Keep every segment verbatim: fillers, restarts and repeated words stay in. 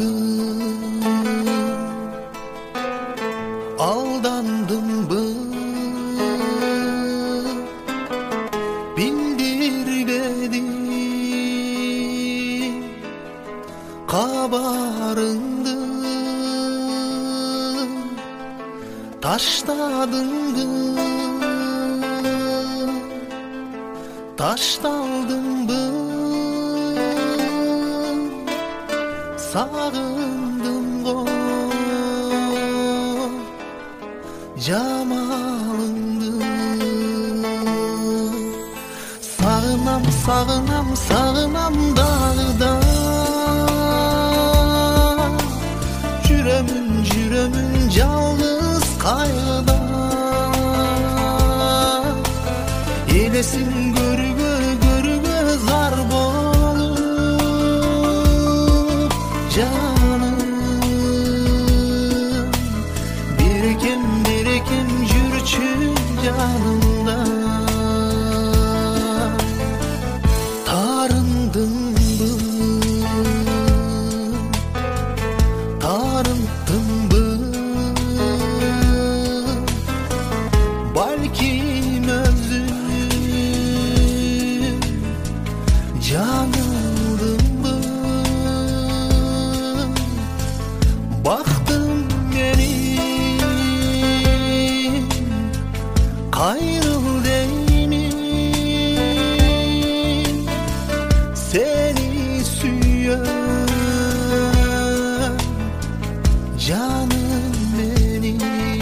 aldandım mı? Bildirmedi kabarındı, taşladın mı? Taştaldım mı? Sağındım o camalındı. Sağınam, sağınam, sağınam dağda, Cüremün, cüremün yalnız kaygıda. Eylesin görüge, görüge zarb olup canım. Birikim, birikim jürçü canımda. Tarındım mı? Tarındım mı? Belki özüm canıldım mı? Baktım benim kayrıl değilim, seni süyen canım benim.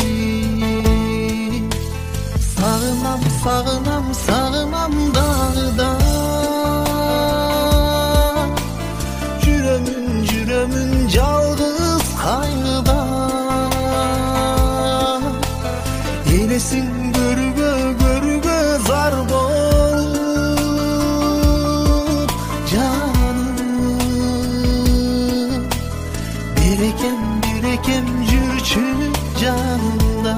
Sağınam, sağınam, sağınam dağda, Cüremün, cüremün yalnız kaygıda. Eylesin görüge, görüge zarb olup canım. Birikem, birikem jürçü canımda.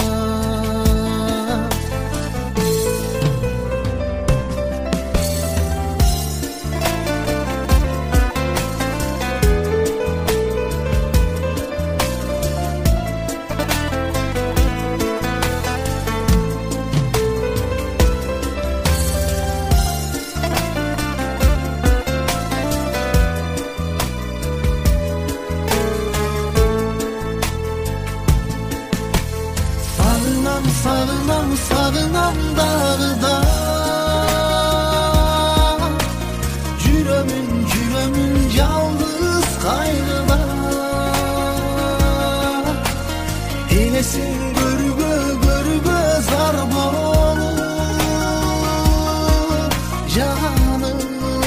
Sağınam, sağınam dağda, Cüremün, cüremün yalnız kaygıda. Eylesin görüge, görüge zarb olup canım.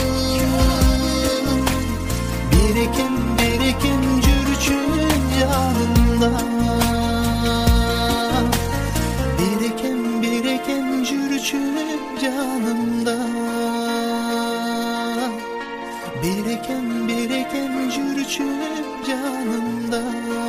Birikim, birikim jürçün yanında. Biriken, biriken jürçün canımda. Biriken, biriken jürçün canımda.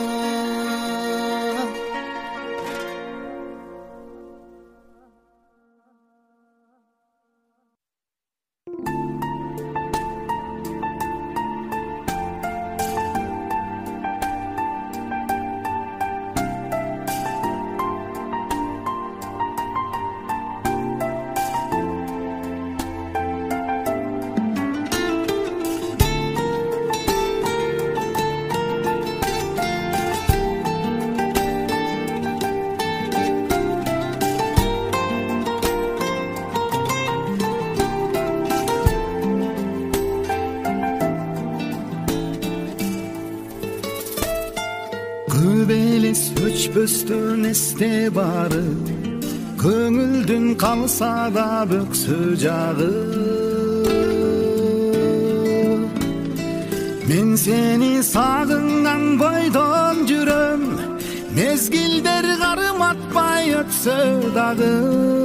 Күбелес өчпөстөн эсте бары, көңүлдүн калса да бөксө жагы. Мен сени сагынган бойдон жүрөм, мезгилдер карматпай өтсө дагы.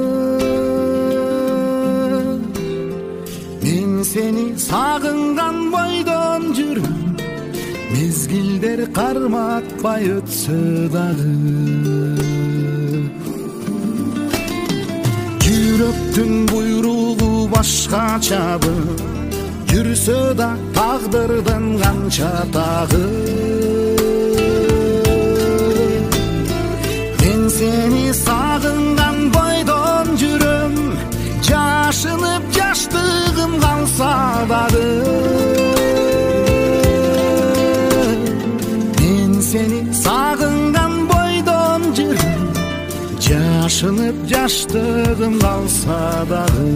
Мен сени сагынган бойдон жүрөм, mezgilder karmatpay ötsö dagı. Жүрөктүн буйругу башкачабы, жүрсө да тагдырдын канча тагы. Мен сени сагынган бойдон жүрөм, жашынып жаштыгым калса дагы. Мен сени сагынган бойдон жүрөм, жашынып жаштыгым калса дагы.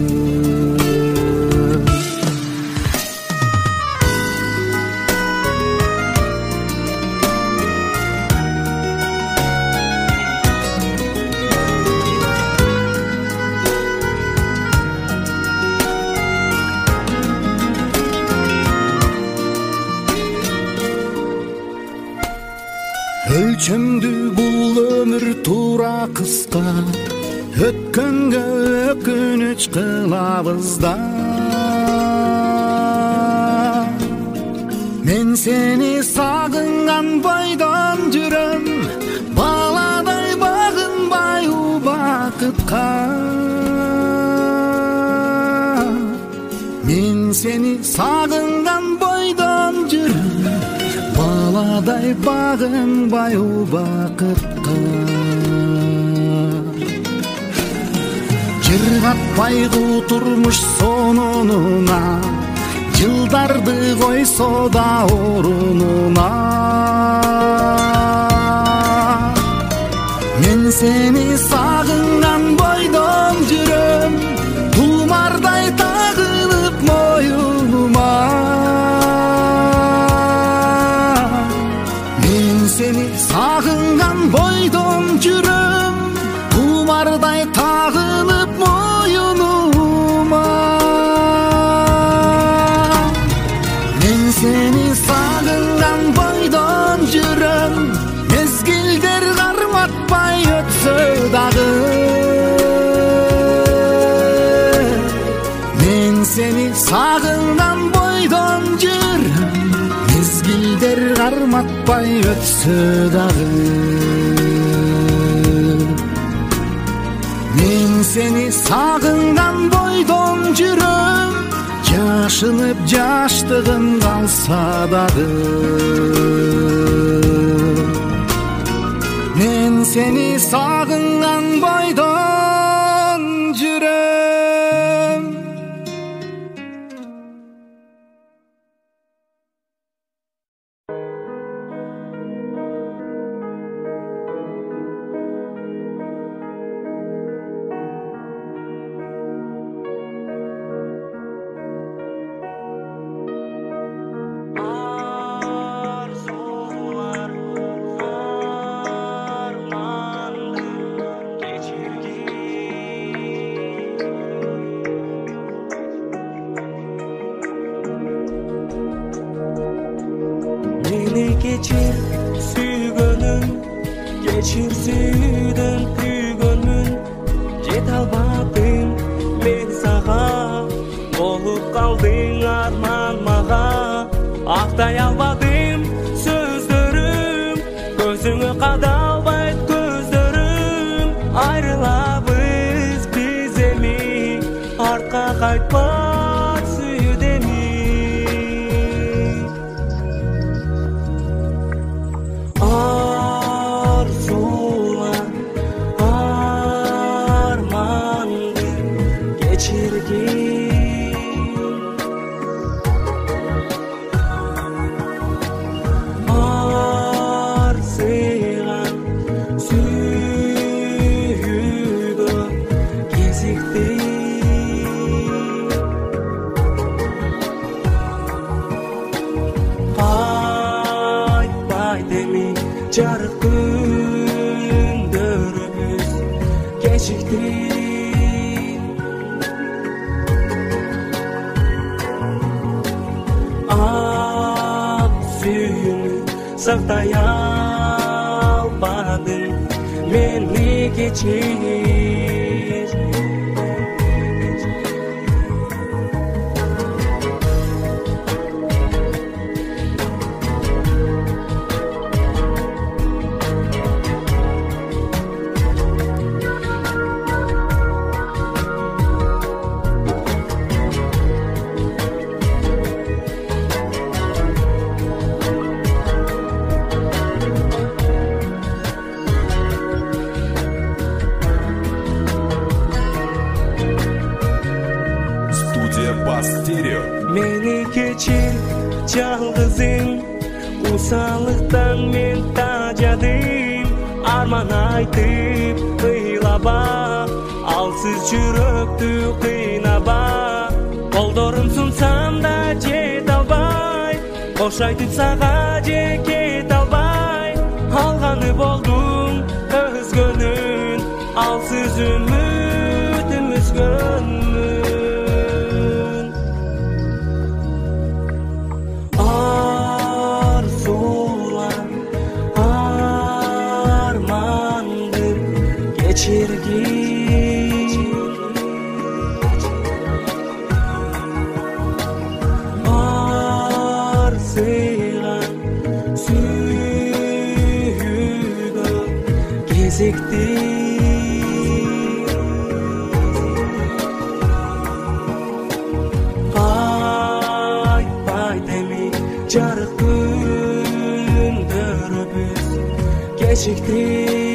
Өлчөмдү бул өмүр тура кыска, өткөнгө өкүнүч кылабыз да. Мен сени сагынган бойдон жүрөм, баладай багынбай убакытка. Мен сени сагынган бойдон жүрөм, баладай багынбай убакытка. Жыргатпайгы турмуш сонунуна, жылдарды койсо да орунуна. Мен сени сагынган бойдон жүрөм, тумардай тагынып моюнума. Seni sağıngan boydon жүрөm, тумардай тагынып моюнума. Мен seni sağıngan boydon жүрөm, mezgilder карматпай өтсө дагы. Мен seni sağıngan boydon жүрөm, mezgilder карматпай өтсө дагы. Мен сени сагынган бойдон жүрөм, жашынып жаштыгым калса дагы. Мен сени сагынган бойдон жүрөм. Geçir süygönüm, geçir süydün küygönmün. Jet albadım men sağa, olup kaldın arman mağa. Akтай albadım sözlerim, gözüngө kadalbay gözlerim. Ayrılabız biz emi, arka kaytpaz süydemi. Arzular, armandı geçirgin. Arsılan süydü gezikti. Kaytpay demi jarık gündörümüz geçikti. Ak suyunu saqtay almadın meni geçir. Osonluktan men tajadim, arman aytып kıylaba, alsız жүрөктү кыйнaba. Колдорум сунсам да жете албай, кош айтып сага же кете албай. Алганы болдум өзгөнүн, алсыз үмүтүм үзгөнмүн. Арзулар армандыр кечиргин, арзыган сүйгө кезекти. Айтпай деми жарык күндөрүбүз кечикти.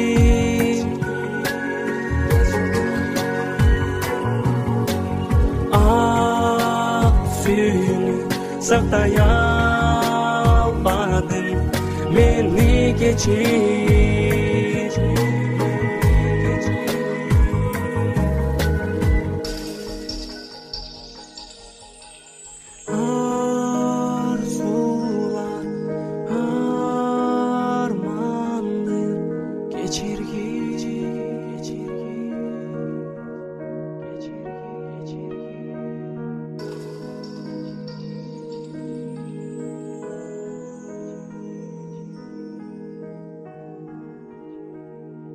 Ак сүйүүнү сактай албадым, мени кечир. Arzular armandır geçirgin, geçirgin, geçirgin, geçirgin.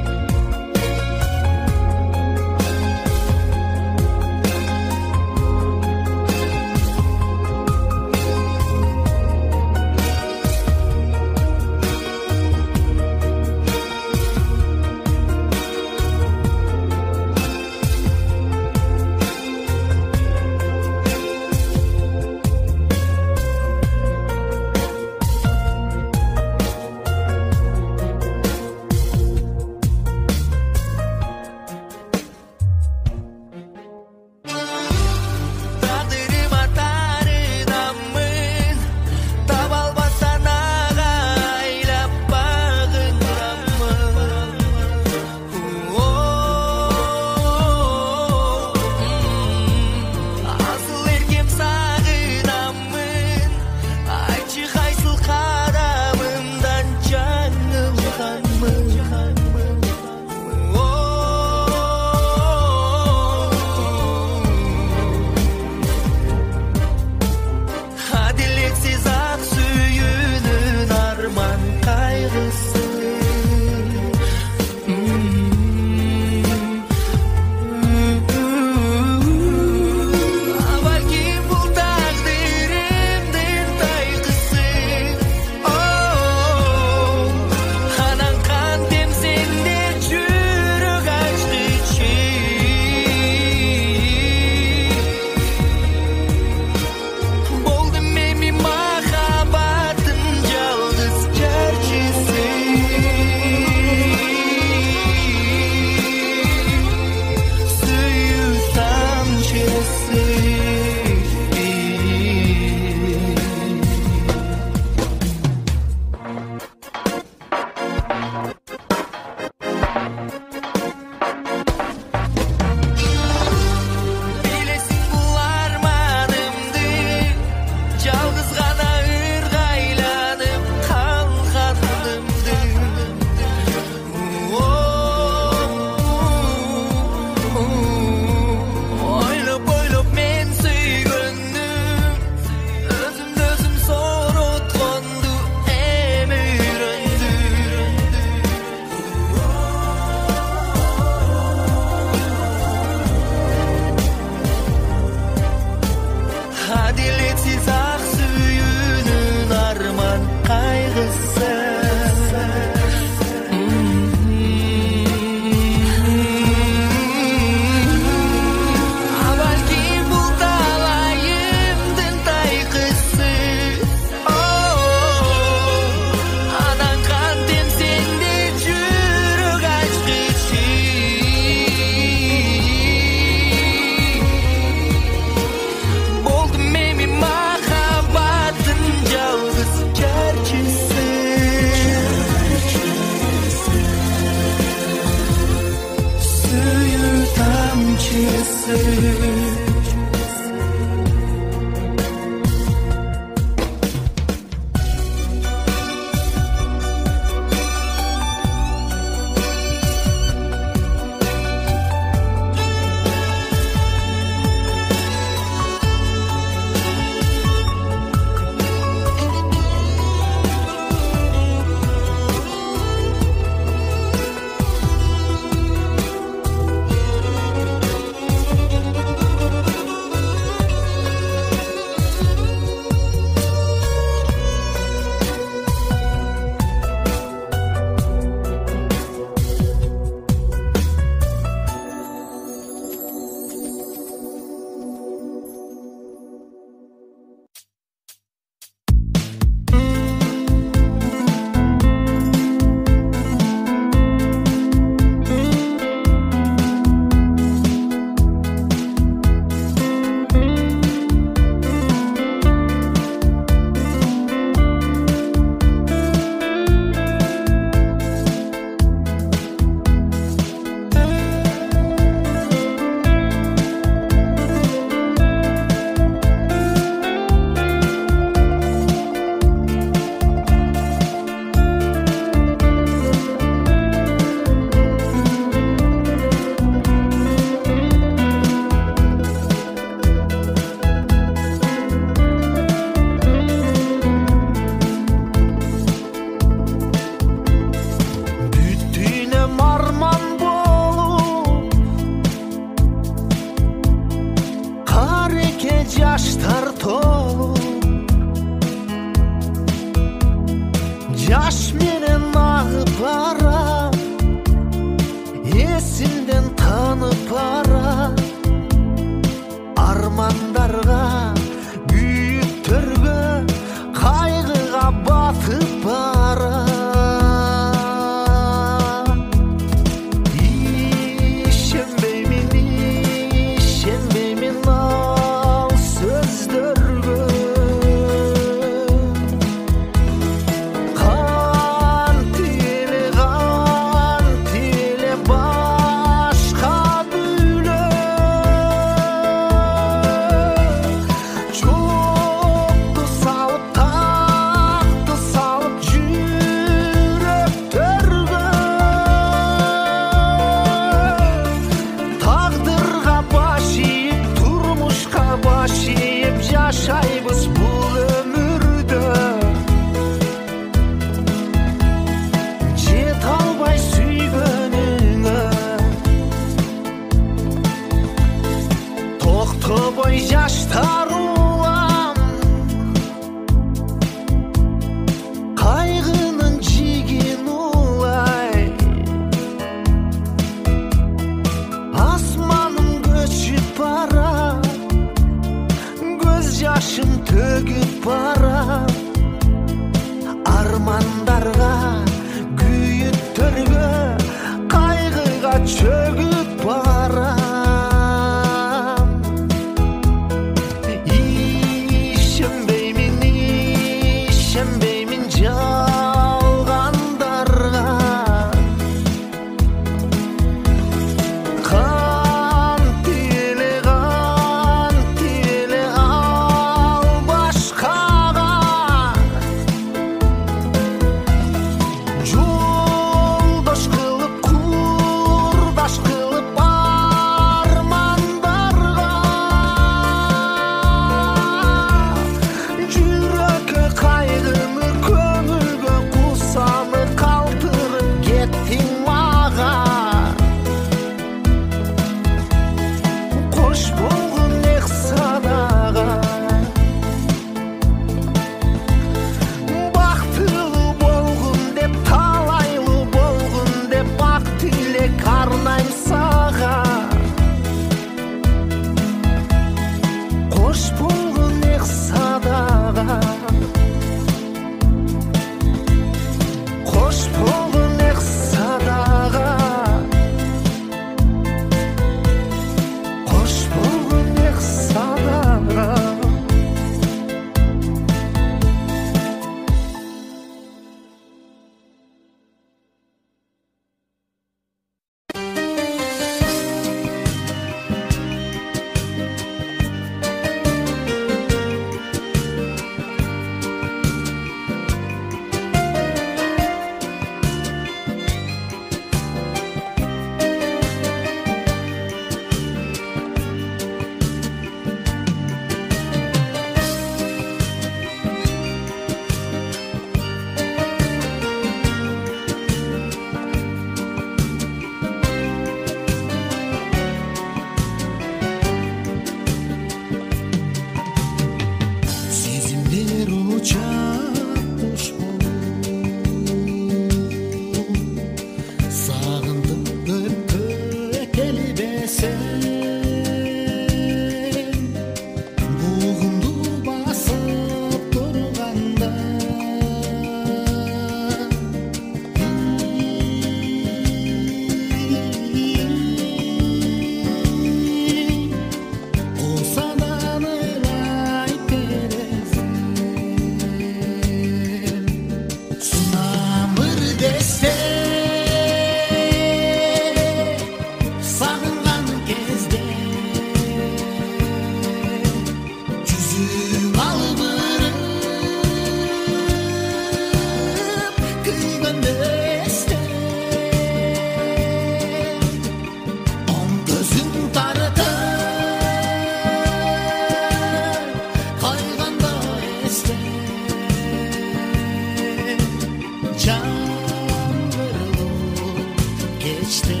жаңғырып кечте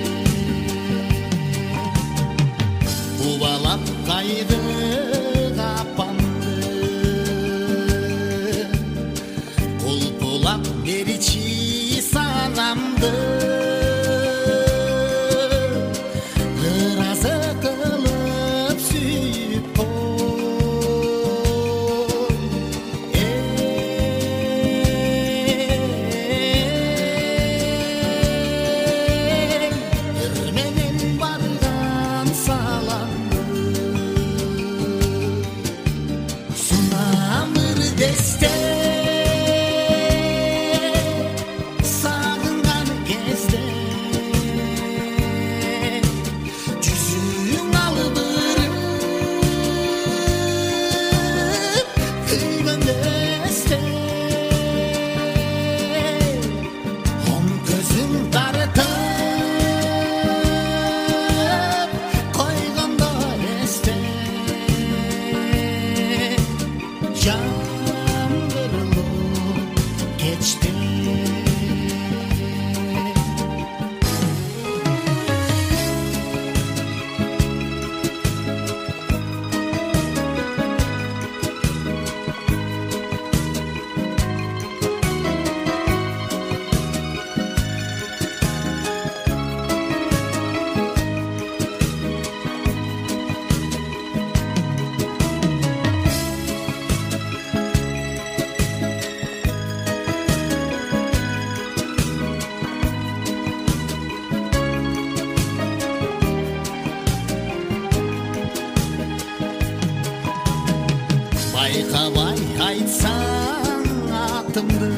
убалап кайгы капанды кулпулап беричи санамды ыразы кылып сүйүп кой эр менен барган саламды сунамыр десте сагынган кезде жүзүң албырып күйгөн десте оң көзүң тартып койгондо эсте жаңгырылып кечте байкабай айтсаң атымды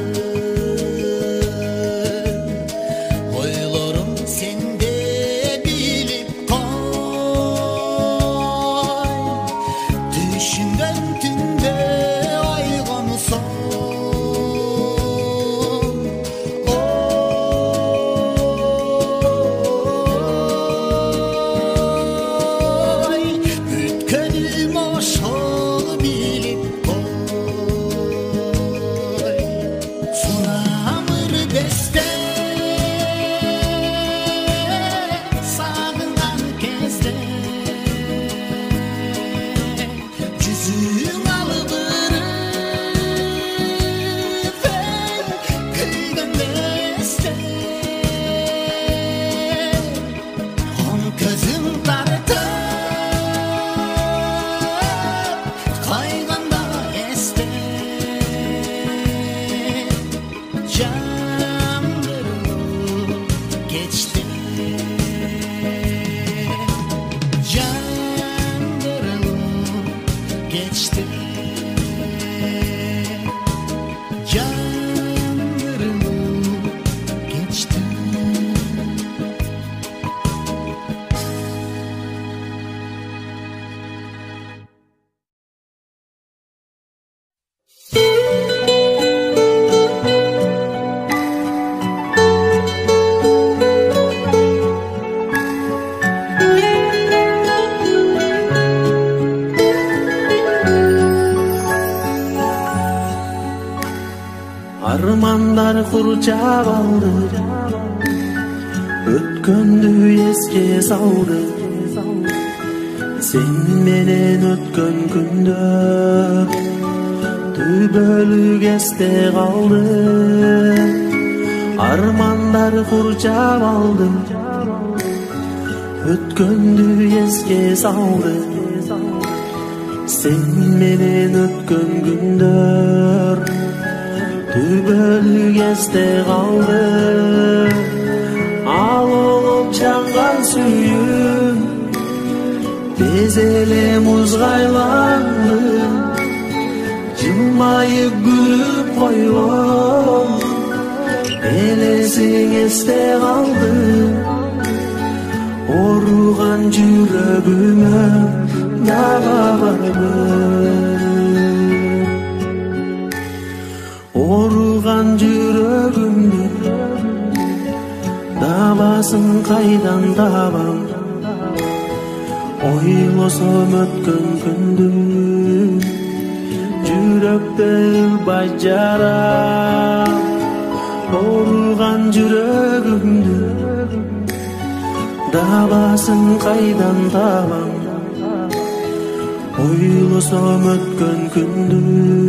ойлорум сенде билип кой түшүнгөн түндө ойгонсоң ой өткөнүм ошол билип кой сунамыр десте сагынган кезде жүзүң албырып күйгөн десте оң көзүң тартып койгондо эсте жаңгырылып кечте жаңгырылып кечте жаңгырылып кечте Армандар курчап алды, өткөндү эске салды. Сен менен өткөн күндөр түбөлүк эсте калды. Армандар курчап алды, өткөндү эске салды. Сен менен өткөн күндөр түбөлүк эсте калды. Ал олуп жанган сүйүүм тез эле музга айланды. Жылмайып күлүп койгон элесиң эсте калды. Оруган жүрөгүмө дага барбы, оруган жүрөгүмдү дабасын кайдан табам. Ойлосом өткөн күндү жүрөктө ылбай жара. Orugan жүрөгүмдү дабасын кайдан табам? Ойлосом өткөн күндү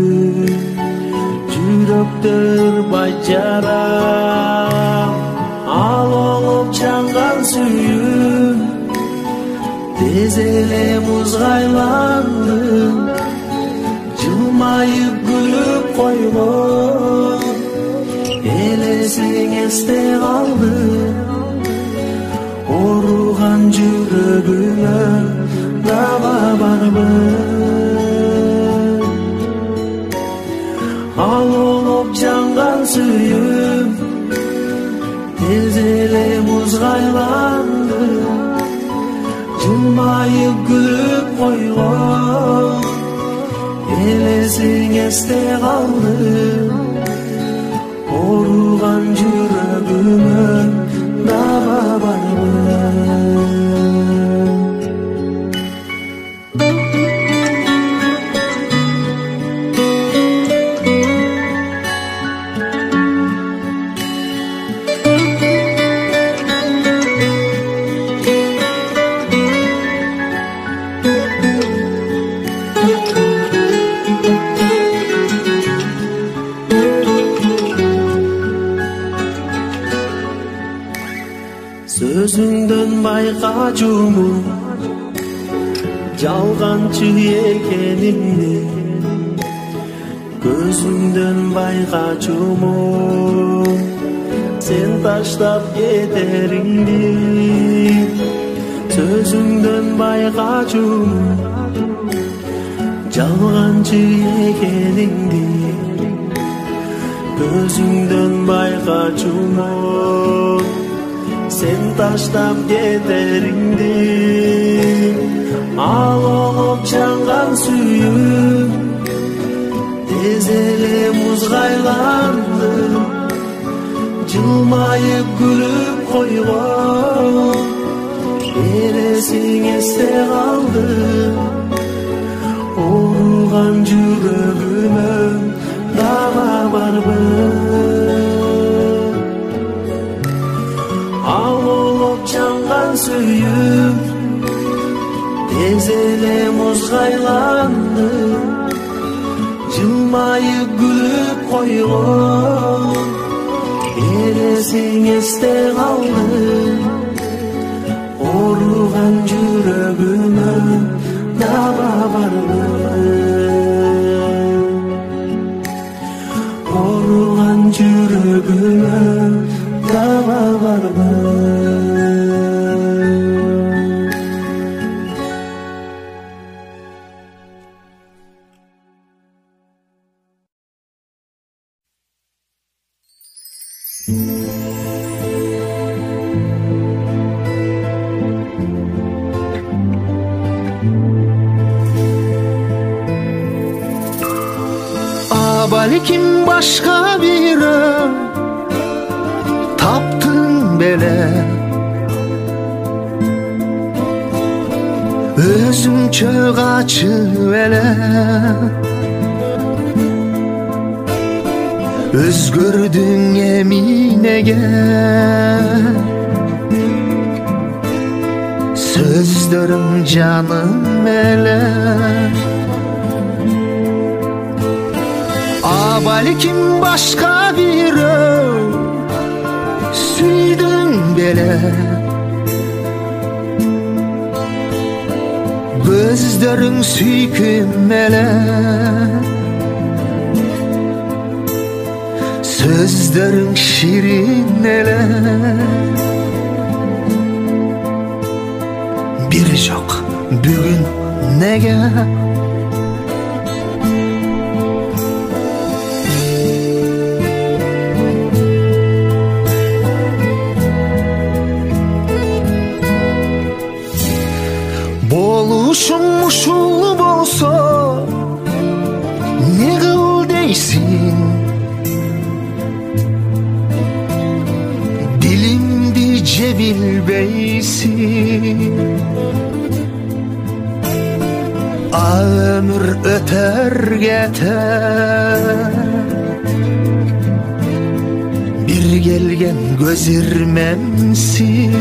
жүрөктөр бажарам. Ал олуп жанган сүйүм тез эле музга айланды. Жылмайып күлүп койгон элесиң эсте калды. Оруган жүрөгүмө даба барбы? Ал олуп жанган сүйүм тез эле музга айланды. Жылмайып күлүп койгон элесиң эсте калды. Оруган жүрөгүмө даба барбы? Сөзүңдөн байкачуму жалганчы экенимди, көзүңдөн байкачуму сен таштап кетериңди. Сөзүңдөн байкачуму жалганчы экенимди, көзүңдөн байкачуму sen taştap keteringdi. Al olup jangan sүйүм tez ele muzga aylandı. Жылмайып күлүп койгон элесиң эсте калды. Оруган жүрөгүмө даба барбы? Ал олуп жанган сүйүм тез эле музга айланды. Жылмайып күлүп койгон элесиң эсте калды. Оруган жүрөгүмө даба барбы? Orugan жүрөгүмө даба барбы? Balkim başka biri taptın bele, özüm çög açıp ele, özgördün eminege, sözlerim canım ele. Balkim başka biri süydün bele, gözlerin süyküm ele, sözlerin şirin ele. Bir yok bugün nege? Boluşum uşul bolsa ne kıl deysin, dilimdi cebilbeysin. Ömür öter geter, бир келген көз ирмемсиң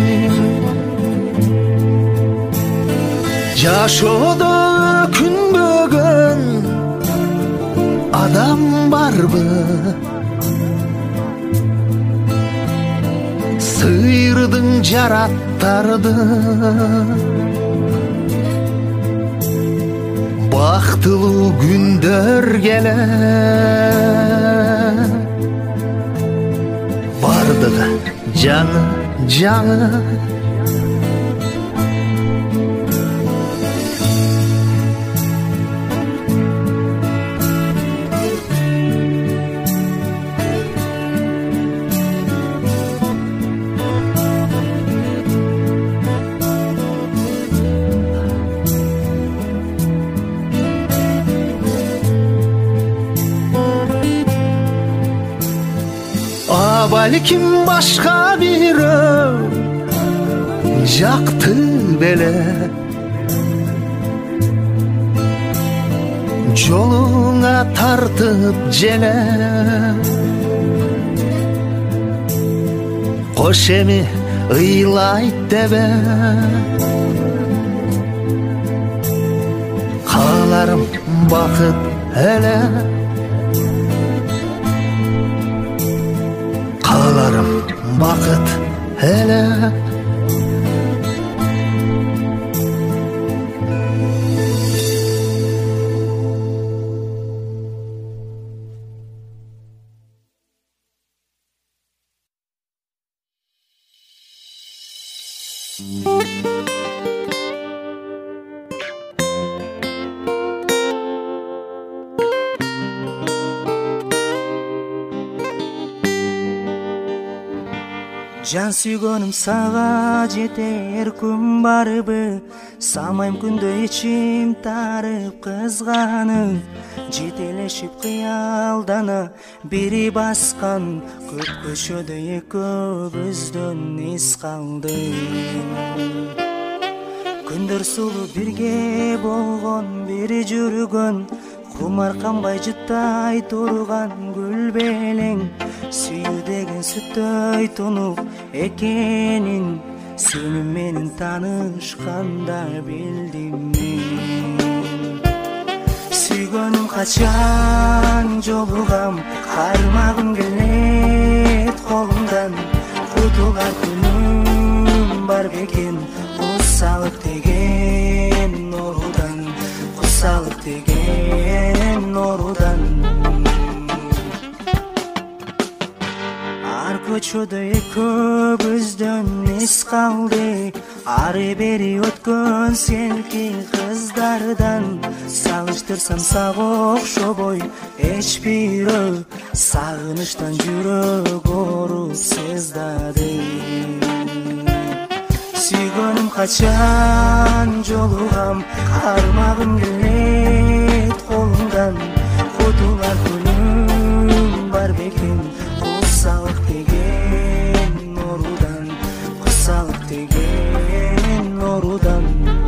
жашоодо өкүнбөгөн адам барбы сыйырдың жараттарды бактылуу күндөр келе бардыгы жаңы жаңы балким башка бирөө жакты беле жолуңа тартып желе кош эми ыйлайт дебе кааларым бакыт эле кааларым бакыт эле жан сүйгөнүм сага жетер күн барбы самайм күндө ичим тарып кызганып жетелешип кыялдана бири баскан көп көчөдө экөөбүздөн эс калды күндөр сулуу бирге болгон бири жүргөн кумар канбай жыттай турган гүл белең сүйүү деген сүттөй тунук экенин сени менен таанышканда билдим мен сүйгөнүм качан жолугам кармагым келет колумдан кутулар күнүм бар бекен кусалык деген орудан кусалык деген орудан ар көчөдө экөөбүздөн эс калды ары бери өткөн селкин кыздардан салыштырсам сага окшобой эч бирөө сагынычтан жүрөк ооруп сыздады сүйгөнүм качан жолугам кармагым келет колумдан кутулар күнүм бар бекен кусалык деген орудан кусалык деген орудан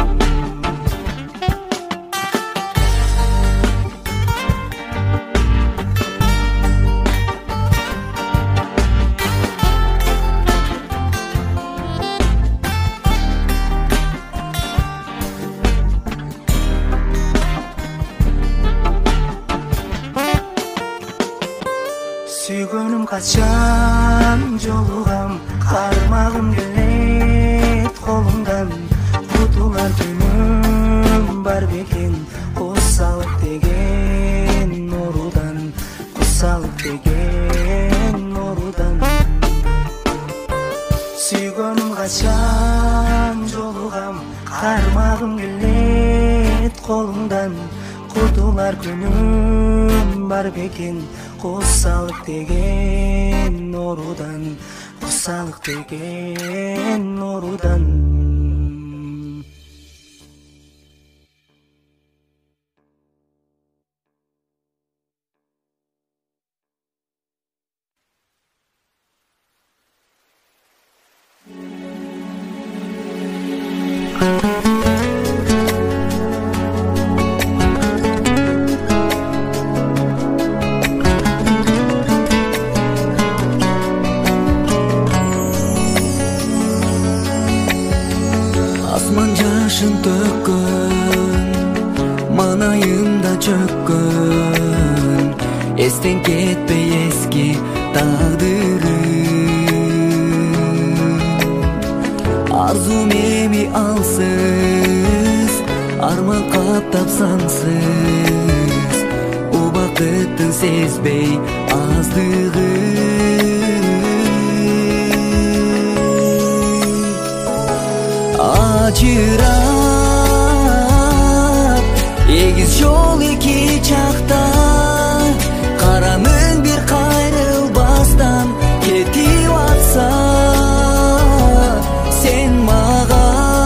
сүйгөнүм качан жолугам кармагым келет колумдан кутулар күнүм бар бекен кусалык деген орудан кусалык деген орудан сүйгөнүм качан жолугам кармагым келет колумдан кутулар күнүм бар бекен кусалык деген орудан кусалык деген орудан башын төккөн, манайымда чөккөн, эстен кетпей эски тагдырым. Арзум эми алсыз, арман каптап сансыз, убакыттын сезбей аздыгын. Ажырап, эгиз жол эки жакта, караның бир кайрылбастан кетип атса, сен мага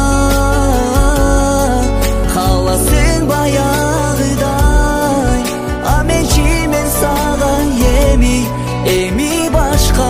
каласың баягыдай, а мен чимен сага эми, эми башка.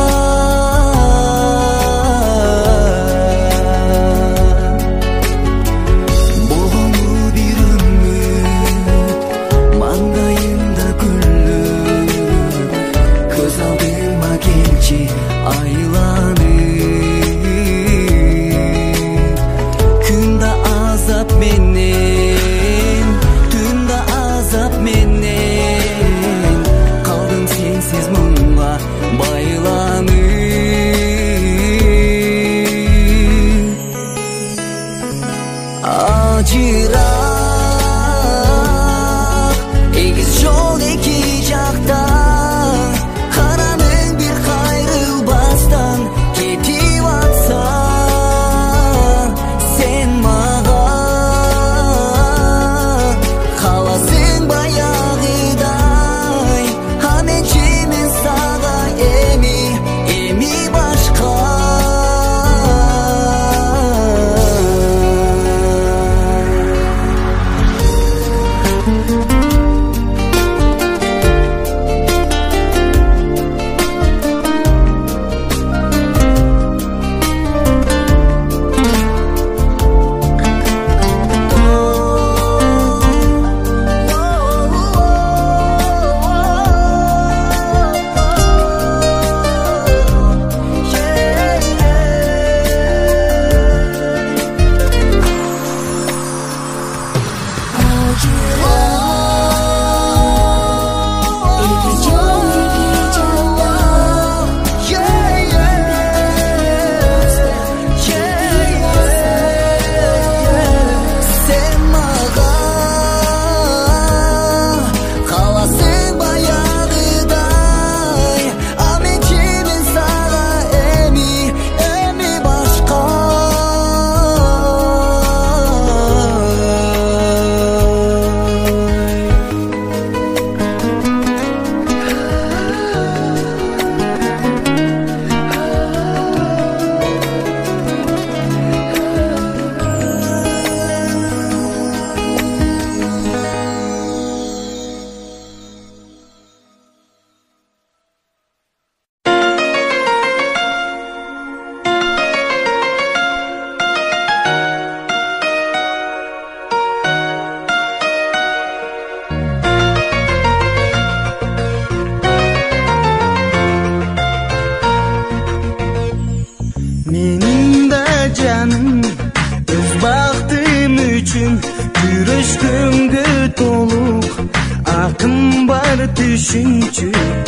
Düşünçü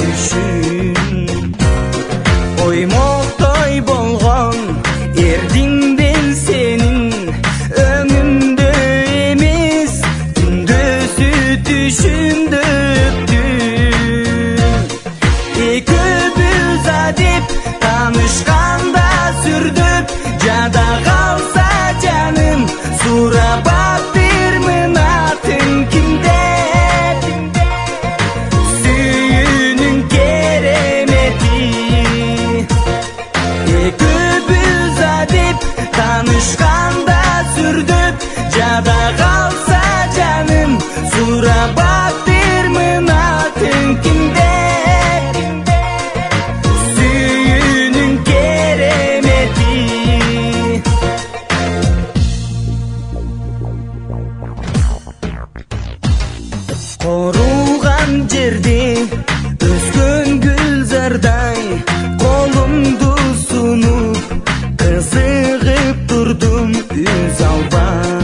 düşün Oymoktoy bolgon erdingden senin Ömümdö emiz Gündözü düşündüktü Ekibüz adip tanışkanda sürdüp Jada kalsa canım Surabak bir mınatın kimde Tanışkanda sürdüp Jada kalsa canım Surabak bir mınatın kimde Süyünün keremeti Korugan jerde Özgön gülzarday Kolumdu sunup Kızıgıp durdum üz alba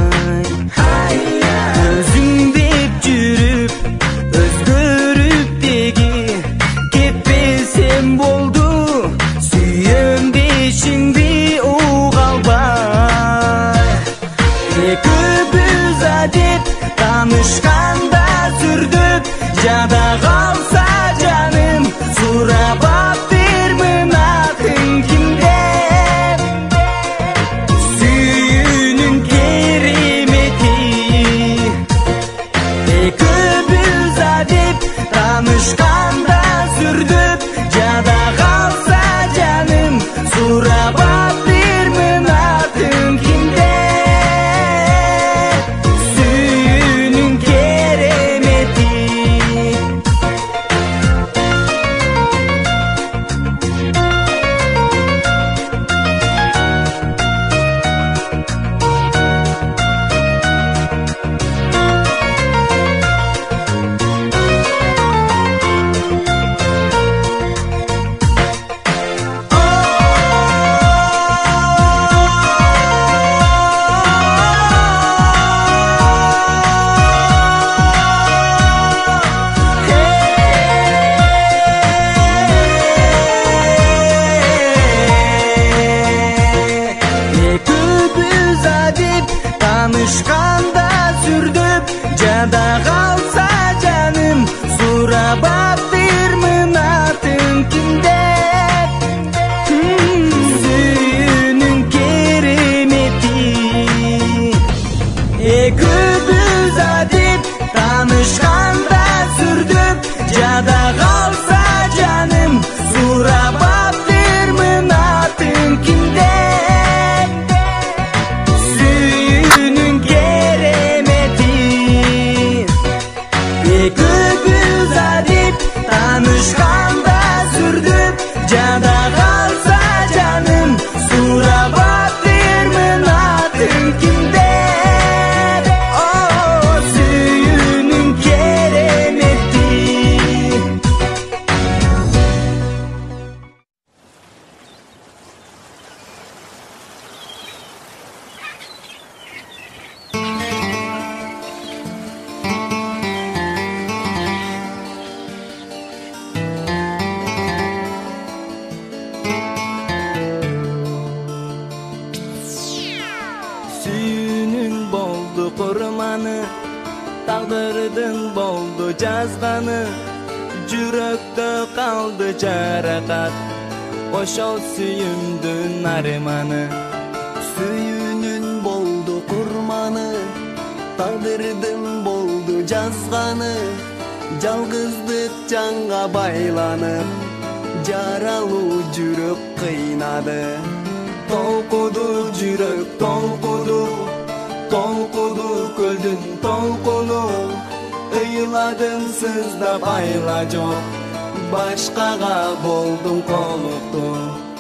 kurmаны, taqdırдын boldu жазганы, жүрөктө kaldı жаракат, ошол сүйүмдүн арманы. Сүйүүнүн болду курманы, тагдырдын болду жазганы, жалгыздык жанга байланып, жаралуу жүрөк кыйнады. Толкуду жүрөк толкуду, толкуду көлдүн толкуну, ыйладым сыздап айла жок, башкага болдум колуктуу.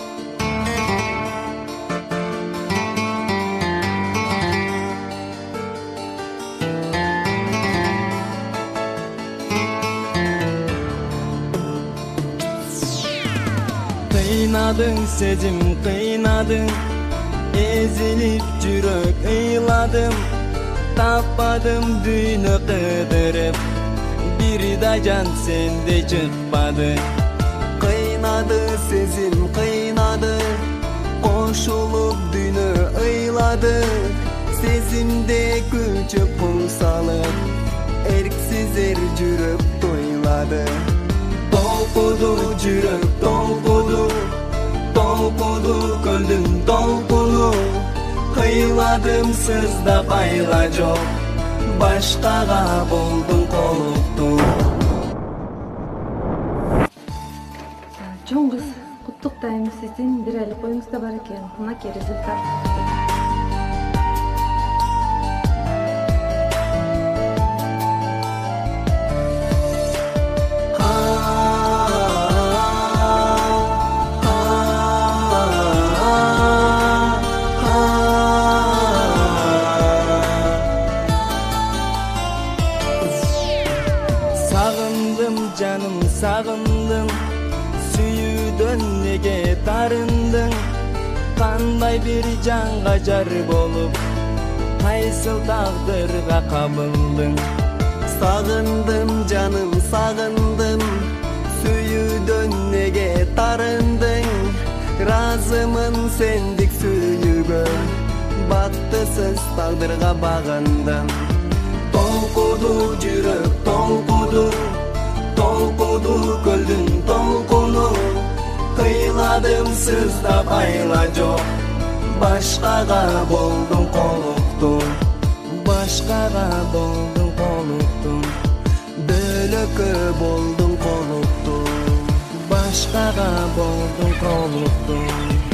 Kıynadın sezim kıynadın, ezilip жүрөк ыйладым, таппадым дүйнө кыдырып, бир да жан сенде чыкпады. Кыйнады сезим кыйнады, кошулуп дүйнө ыйлады, сезимде күчүп кул салып, эрксиз эр жүрөк тойлады. Толкуду жүрөк толкуду, толкуду көлдүн толкуну, кыйладым сыздап айла жок, башкага болдум колуктуу. Чоң кыз, куттуктайм сиздин бир айлык оюңузда бар экен. Мынакей результат. Sağındım canım sağındım, sүйүүдөн неге тарындың, кандай бир жанга жар болуп, кайсыл тагдырга кабылдың. Сагындым жаным сагындым, сүйүүдөн неге тарындың, разымын сендик сүйүүгө, бактысыз тагдырга багындым. Толкуду жүрөк толкуду, толкуду көлдүн толкуну, кыйладым сыздап айла жок, башкага болдум колуктуу, башкага болдум колуктуу, Бөлөккө болдум колуктуу, башкага болдум колуктуу.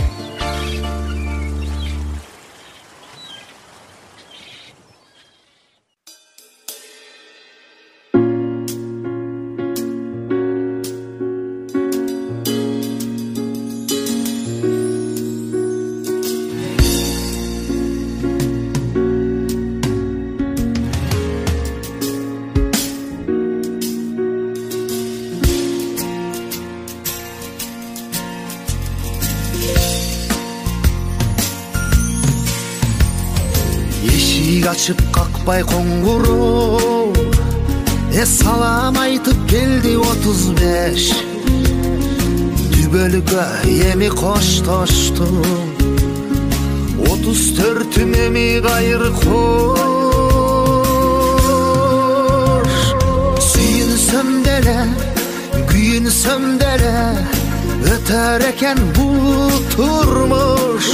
Açıp kakpay konguru, e salam aytıp geldi otuz beş. Dübölükö emi koştoştu, otuz törtüm emi gayrı koş. Suyunsöm dele, güyünsöm dele, öter eken bu turmuş.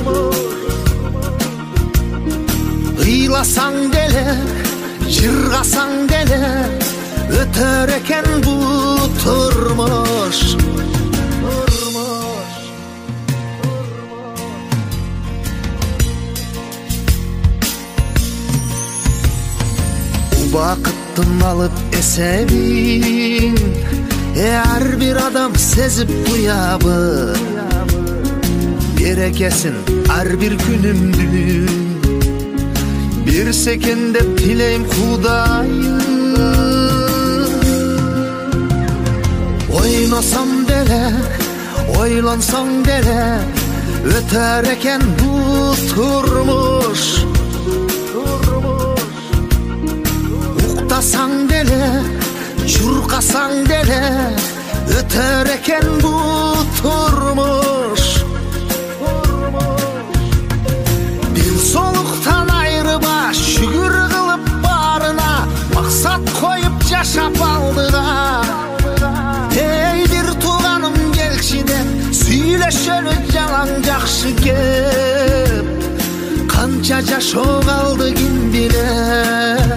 Kıylasan dele, çırgasan dele, öter eken bu turmuş. Vakıttın alıp esebin, her bir adam sezip duyabı, gerekesin her bir günümdü. Bir sekende tileyim Hudayı, oynasam dele, oylansam dele, öter eken bu turmuş. Uktasan dele, çurkasan dele, öter eken bu turmuş. Bir soluktan ayrı baş şükür kılıp сүйлөшөлү жалаң жакшы кеп, канча жашоо калды ким билет.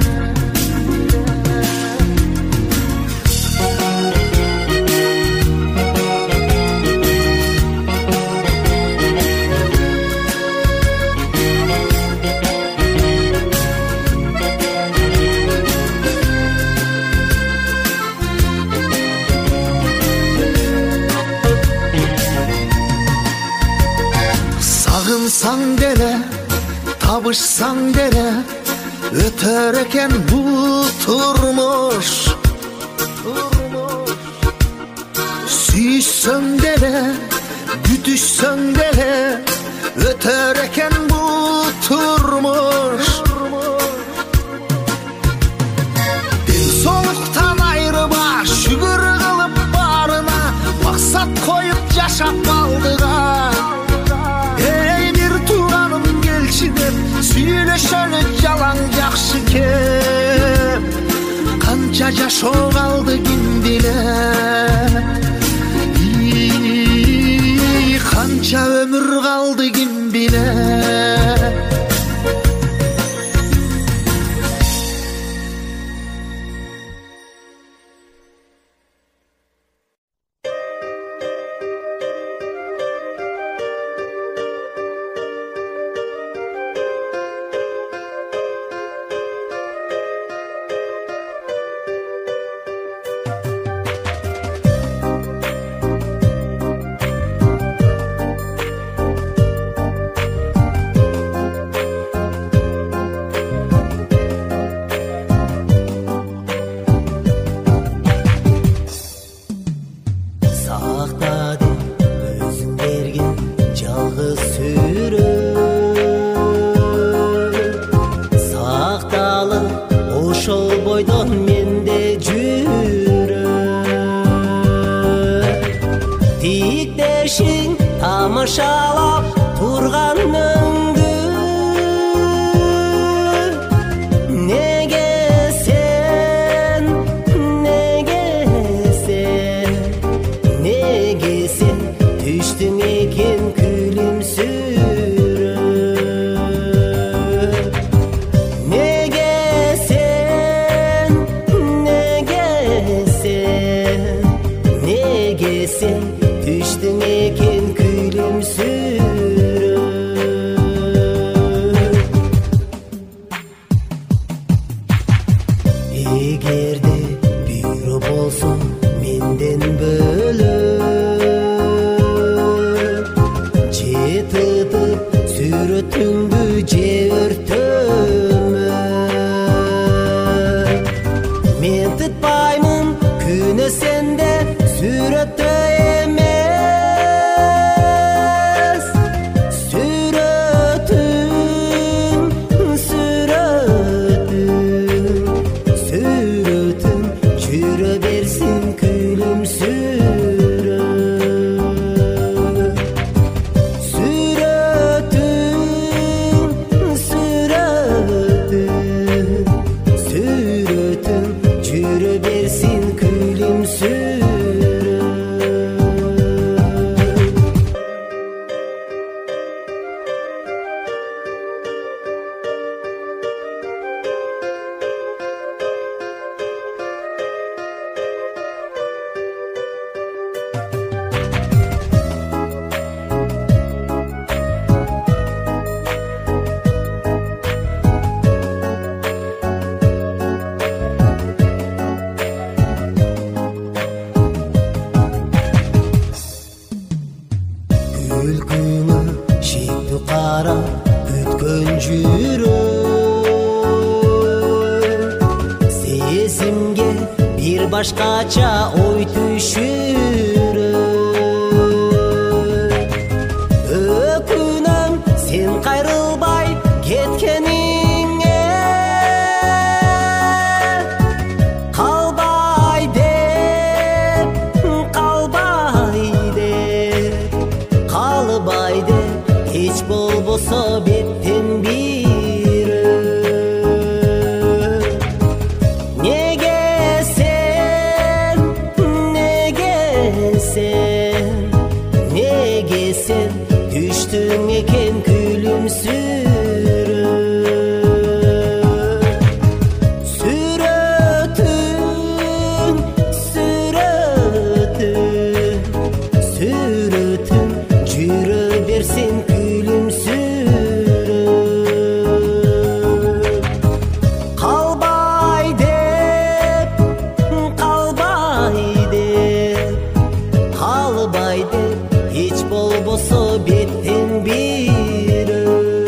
Сагынсаң деле, табышсаң деле, өтөр экен бул турмуш. Сүйсөң деле, күтүшсөң деле, өтөр экен бул турмуш. Ден соолуктан айрыма, шүгүр кылып барына, максат коюп жашап алдыга. Сүйлөшөлү жалаң жакшы кеп, канча жашоо калды ким билет. Канча өмүр калды ким билет. Тамашалап турганыңды неге сен, неге сен, неге сен түштүң экен күлүмсүрөп. Неге сен, неге сен, неге сен түштүң экен эгерде бирөө болсоң менден бөлөп, же тытып сүрөтүңдү же өртөмө. Мен тытпаймын күнөө сенде сүрөттө эмес. Сүрөтүң, сүрөтүң, сүрөтүң жүрө берсин күлүмсүрөп. Сүрөтүң, сүрөтүң, сүрөтүң жүрө берсин күлүмсүрөп. Күлкүңө шектүү кара өткөн жүрөк, сезимге бир башкача ой түшүрөк. Өкүнөм сен кайрылбай кеткениңе, калбай деп, калбай деп, калбай деп, эч болбосо беттен бирөө. Неге сен, неге сен, неге сен болбосо беттин бирөө.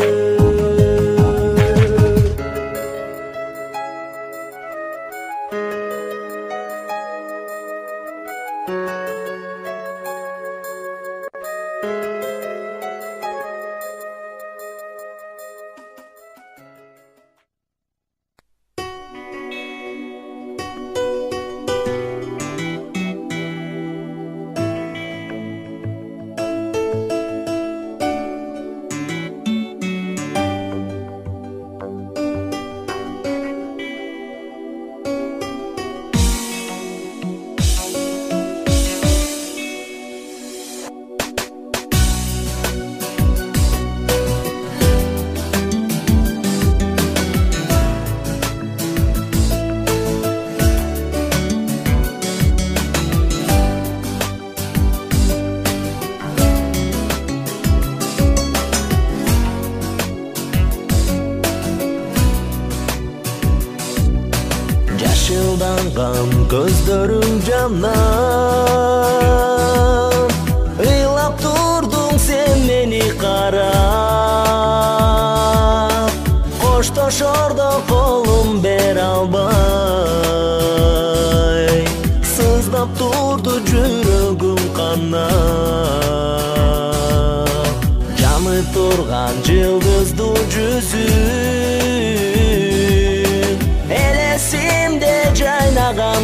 Yaşıldangan gözlerim candan, ыйлап турдуң sen meni карап, коштошордо колум бере албай, сыздап турду жүрөгүм канап, жанып турган жылдыздуу жүзүң, элесимде жайнаган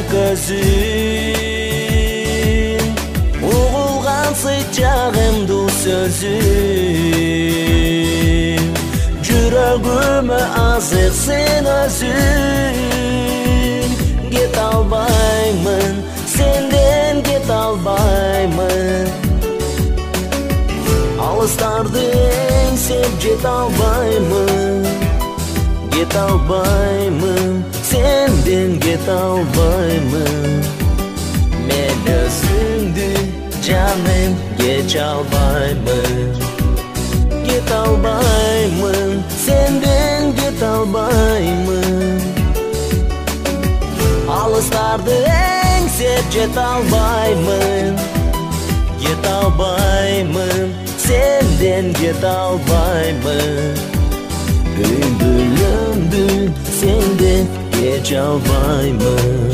көзүң, угулган сыйчагымдуу сөзүң, жүрөгүмө азык сен өзүң. Кете албаймын, сенден кете албаймын, алыстарды эңсеп жете албаймын, кете албаймын, сенден кете албаймын. Мен өзүңдү жаным кече албаймын, кете албаймын, сенден кете албаймын, алыстарды эңсеп жете албаймын, кете албаймын, senden get albayım. Bülbülümdü senden geç albayım.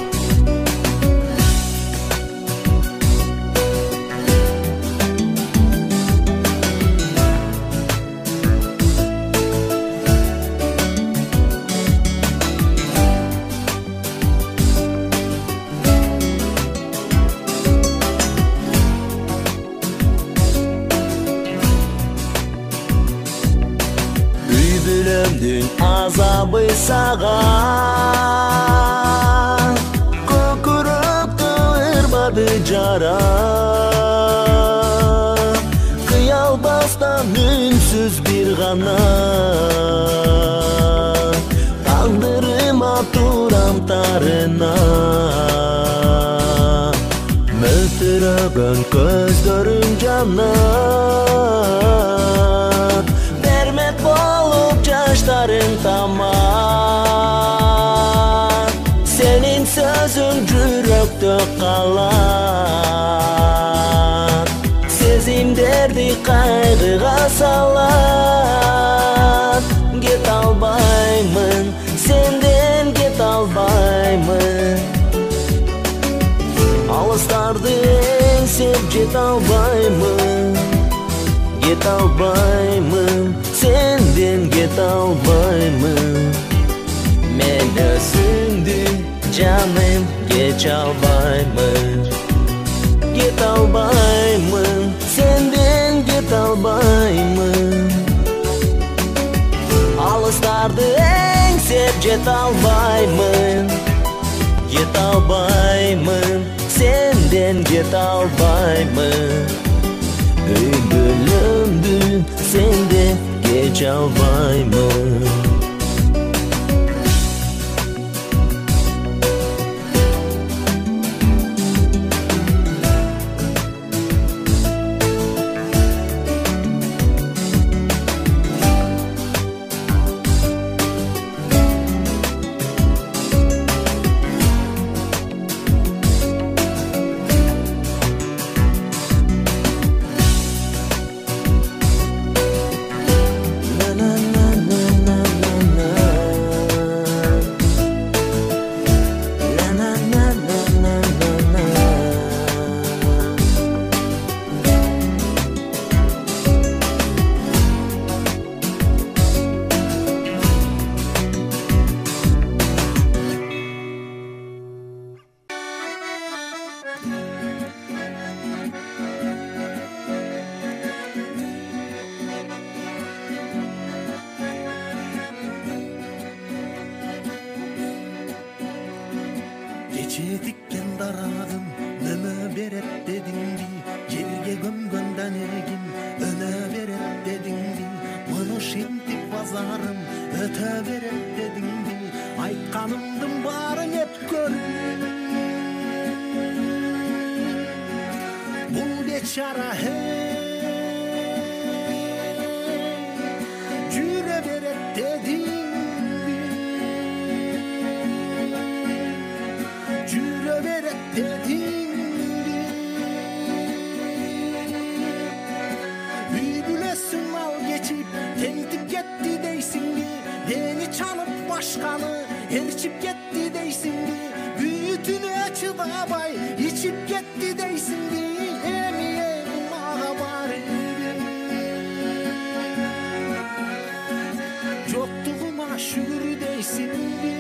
Bülbülümdün azabı sağan, kokuruktu ırmadı cara. Kıyalbastan ünsüz bir gana, kaldırıma turam tarına. Möltürögön gözlerim canat, mermet bolup yaşların tamam. Senin sözün yürekte kalan, sezim derdi kaygıga salan. Get albaymın, senden get albaymın, alıstardı engsep jet albaymın. Get albaymın, senden get albaymın. Men özündü canım geç albaymın. Get albaymın, senden get albaymın, alıstardı engsep jet albaymın. Get albaymın, senden get albaymın. Bülbülümdü sende geç albaymın. өтө берет дедиңби, айтканымдын баарын эп көр. Бул бечара жүрө берет дедиңби, жүрө берет дедиңби. Үй бүлөсүн ал кечип тентип кетти дейсиңби, мени чалып башканы эрчип кетти дейсиңби, бүтүнө чыдабай ичип кетти дейсиңби. Эми эми мага баары жоктугума шүгүр дейсиңби,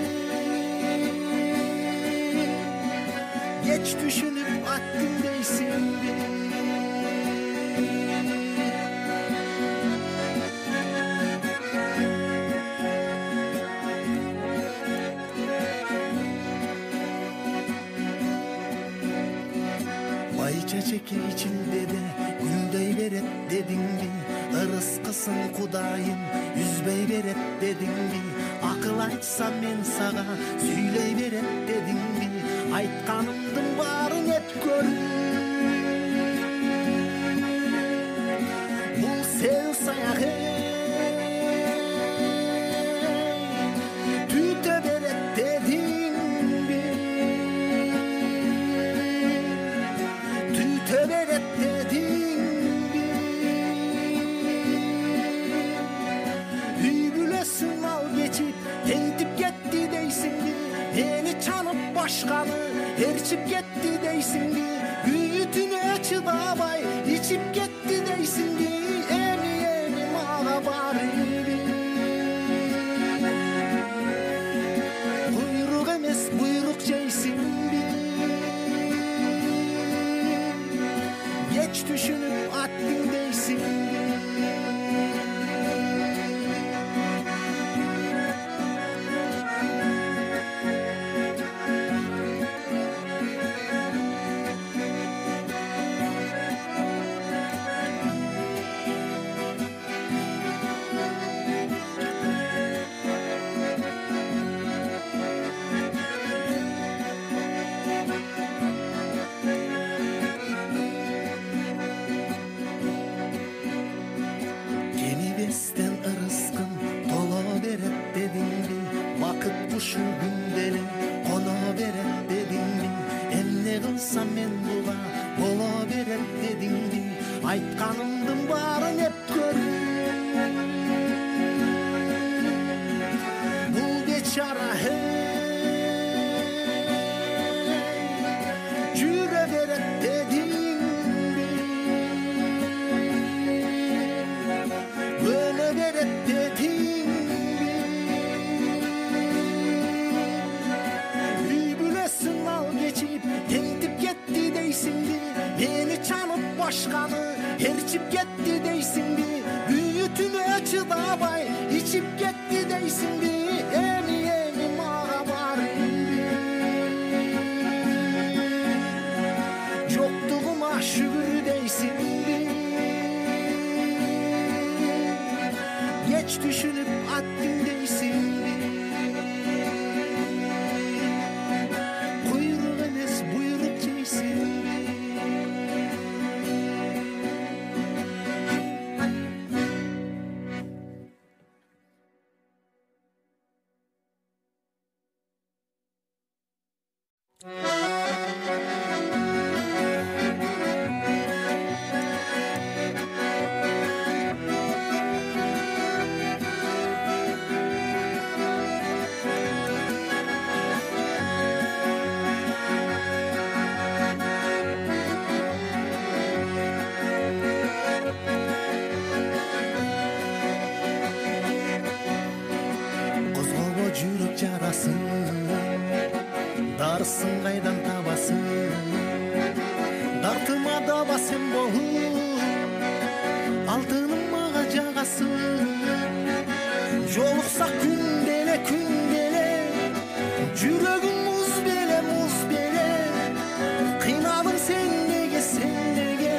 кеч түшүнүп аттың дейсиңби. Чечеки içinde de gülдөй берет дедиңби, ырыскысын Кудайым үзбөй берет дедиңби, акыл айтсам мен сага сүйлөй берет дедиңби, айтканымдын баарын эп көр. Бул сел саяк түтө берет дедиңби, түтө берет дедиңби. Үй бүлөсүн ал кечип тентип кетти дейсиңби, мени чалып башканы эрчип кетти дейсиңби, бүтүнө чыдабай ичип кетти дейсиңби. Эми эми мага баары куйрук эмес буйрук жейсиңби, кеч түшүнүп аттың дейсиңби. Kenibestен ырыскын толо берет дедиңби, бакыт кушу күндөлү коно берет дедиңби, эмне кылсам мен буга боло берет дедиңби, айтканымдын баарын эп көр. Бул бечара жүрө берет дедиңби, өлө берет дедиңби. Үй бүлөсүн ал кечип тентип кетти дейсиңби, мени чалып башканы эрчип кетти дейсиңби, бүтүнө чыдабай ичип кетти дейсиңби. Эми эми мага баары жоктугума шүгүр дейсиңби, кеч түшүнүп аттың дейсиңби. Куйрук эмес буйрук жейсиңби. Жүрөк жарасын, дарысын кайдан табасың, дартыма даба сен болуп, алтыным мага жагасың. Жолуксак күнделе күнделе, жүрөгүм муз беле муз беле, кыйнадың сен неге сен неге,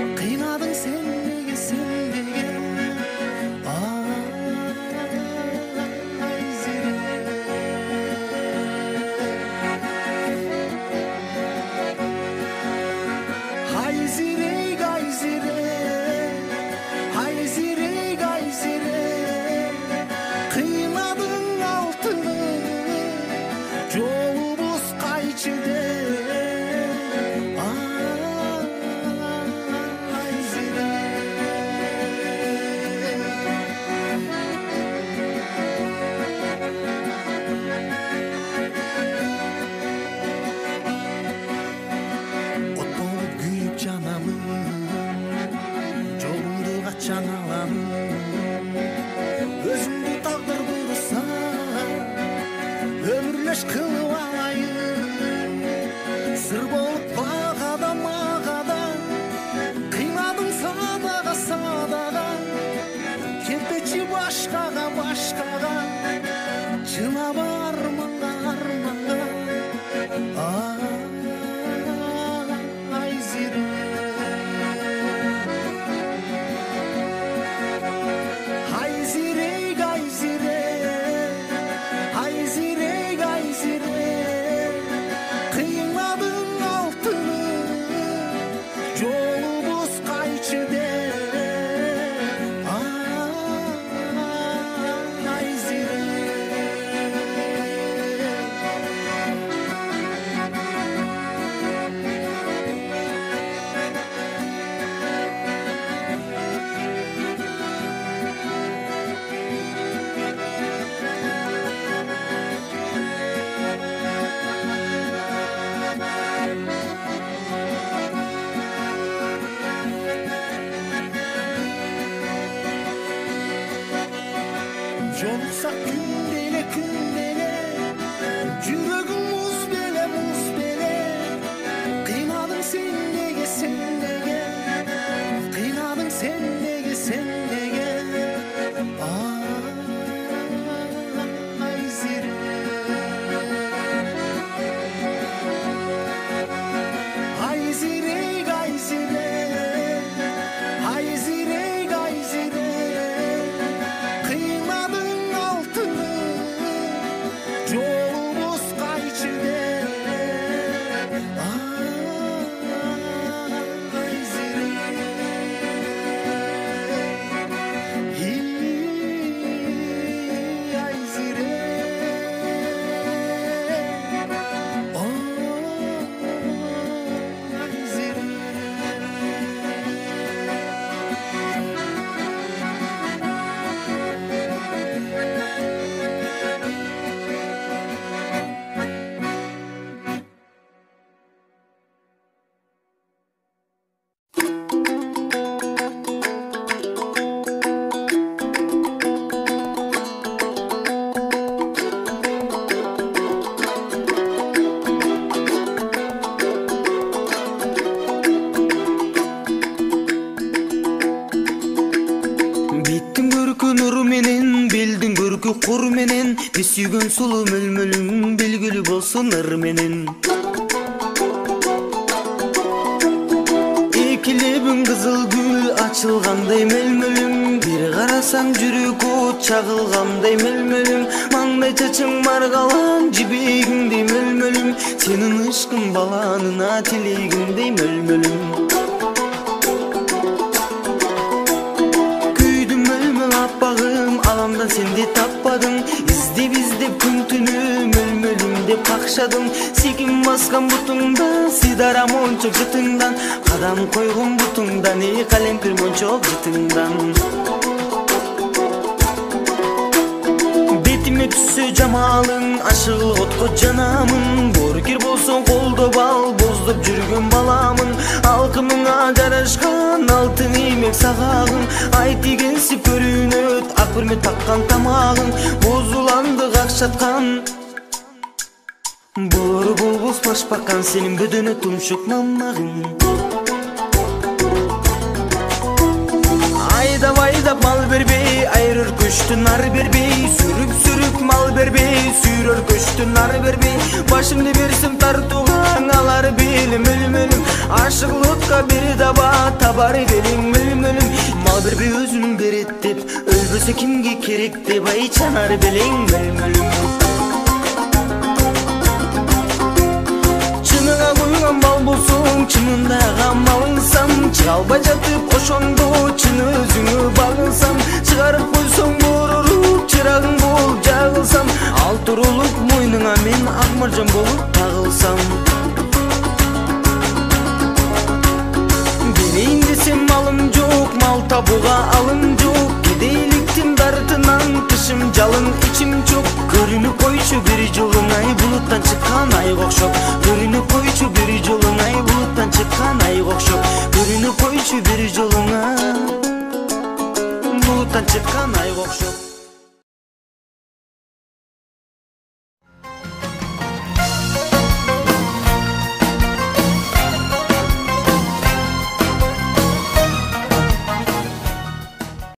кыйнадың сен неге сен неге. качан алам өзүмдү тагдыр буйруса өмүрлөш кылып алайын сыр болуп багада магада кыйнадың садага садага кетпечи башкага башкага жылап арманга арманга айзире айзирек айзире айзирек айзире кыйнадың алтыны жолубуз кайчы деп айзире жолукса күндө эле күндө эле жүрөгүм муз беле муз беле кыйнадың сен неге сен неге кыйнадың сен неге сен неге айзире айзирек айзире айзирек айзире кыйнадың алтыны жолубуз кайчы деп айзире айзире биттин көркү нуру менен белдин көркү кур менен биз сүйгөн сулуу мөлмөлүң белгилүү болсун ыр менен эки лебиң кызыл гүл ачылгандай мөлмөлүң бир карасаң жүрөк от чагылгандай мөлмөлүң маңдай чачың маргалан жибегиңдей мөлмөлүң сенин ышкың баланына тилегиңдей мөлмөлүң аппагым аламдан сенди таппадың издеп издеп күн түнү мөлмөлүм деп какшадым секим баскан бутуңда сидара мончок жытыңдан кадам койгон бутуңдан эй калемпир мончок жытыңдан бетиме түссө жамалың ашыгыл отко жанамын боркер болсоң колдоп ал боздоп жүргөн баламын алкымыңа жарашкан алтын иймек сагагың ай тигенси көрүнөт ак бүрмөт таккан тамагың бозуланды какшаткан бору болбос баш баккан сенин бөдөнө тумшук маммагың айдап айдап мал бербей айрыр көчтү нар бербей сүрүп сүрүп мал бербей сүйрөр көчтү нар бербей башымды берсем тартууга алар белим мөлмөлүм ашыгылыкка бир даба табар белиң мөлмөлүм мал бербей өзүн берет деп өлбөсө кимге керек деп ай чанар белиң мөлмөлүм чыныга куйган бал болсоң чынындагы малыңсам чыга албай жатып ошондо чын өзүңө багылсам чыгарып койсоң боруруп чырагың болуп жагылсам ал турулуп мойнуңа мен ак маржан болуп тагылсам берейин десем малым жок мал табууга алым жок кедейликтин дартынан тышым жалын ичим жок көрүнүп койчу бир жолуң ай булуттан чыккан айга окшоп көрүнүп койчу бир жолуң ай булуттан чыккан айга окшоп көрүнүп койчу бир жолуңа чыккан айга окшоп